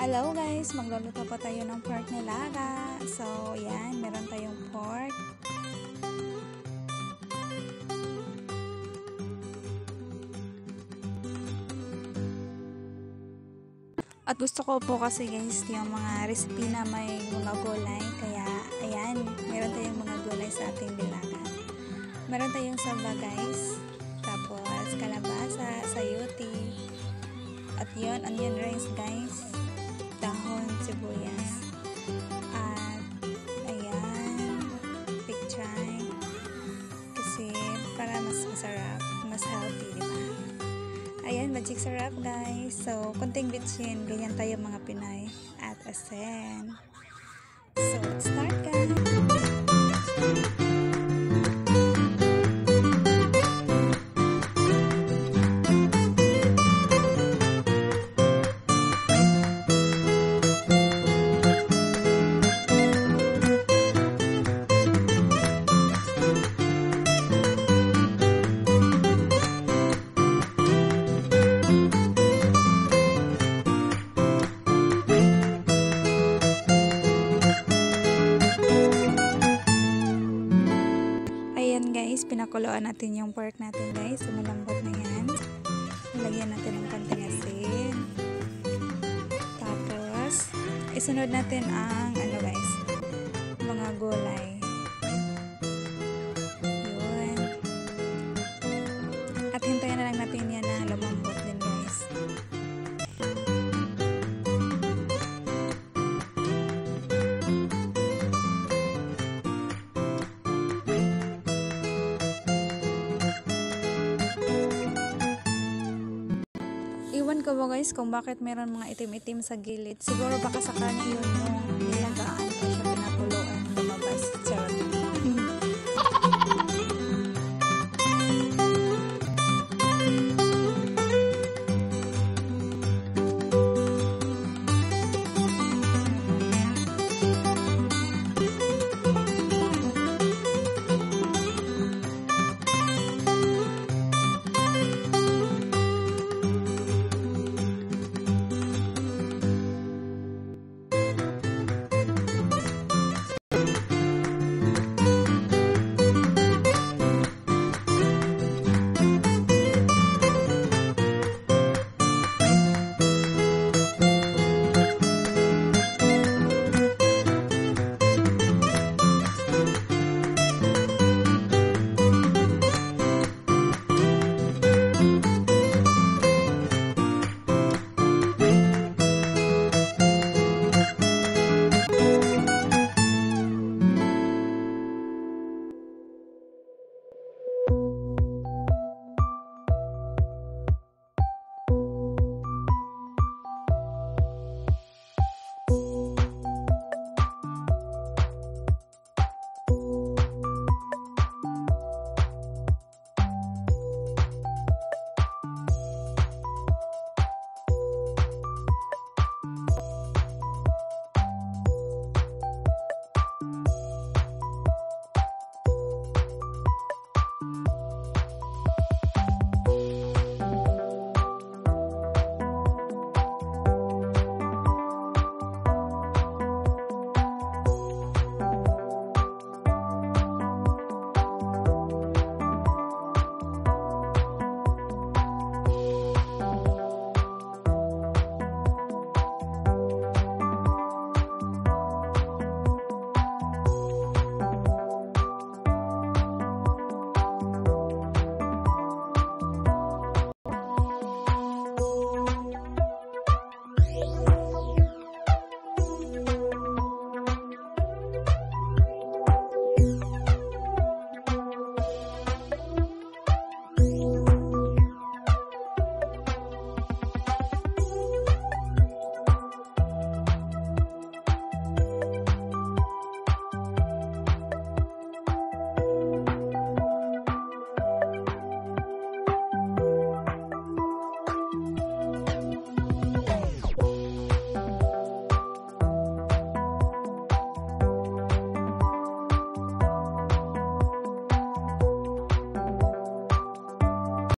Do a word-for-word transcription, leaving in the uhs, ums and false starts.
Hello guys, magluluto po tayo ng pork nilaga. So, yan, meron tayong pork. At gusto ko po kasi guys, yung mga recipe na may mga gulay. Kaya, ayan, meron tayong mga gulay sa ating nilaga. Meron tayong saba guys. Tapos, kalabasa, sayuti. At yun, onion rings guys. Dahon, sibuyas. At, ayan, pichay. Kasi, para mas masarap, mas healthy, diba? Ayan, magic sarap guys. So, konting bitchin, ganyan tayo mga Pinoy. At asin. So, let's start guys. Guys, pinakuluan natin yung pork natin guys. So, malambot na yan. Lagyan natin ng konting asin. Tapos, isunod natin ang ano guys, mga gulay. Yun. At hintayin na lang natin yan na lumambot din guys. Iwan ko ba guys kung bakit meron mga itim-itim sa gilid. Siguro baka sa karne yun yung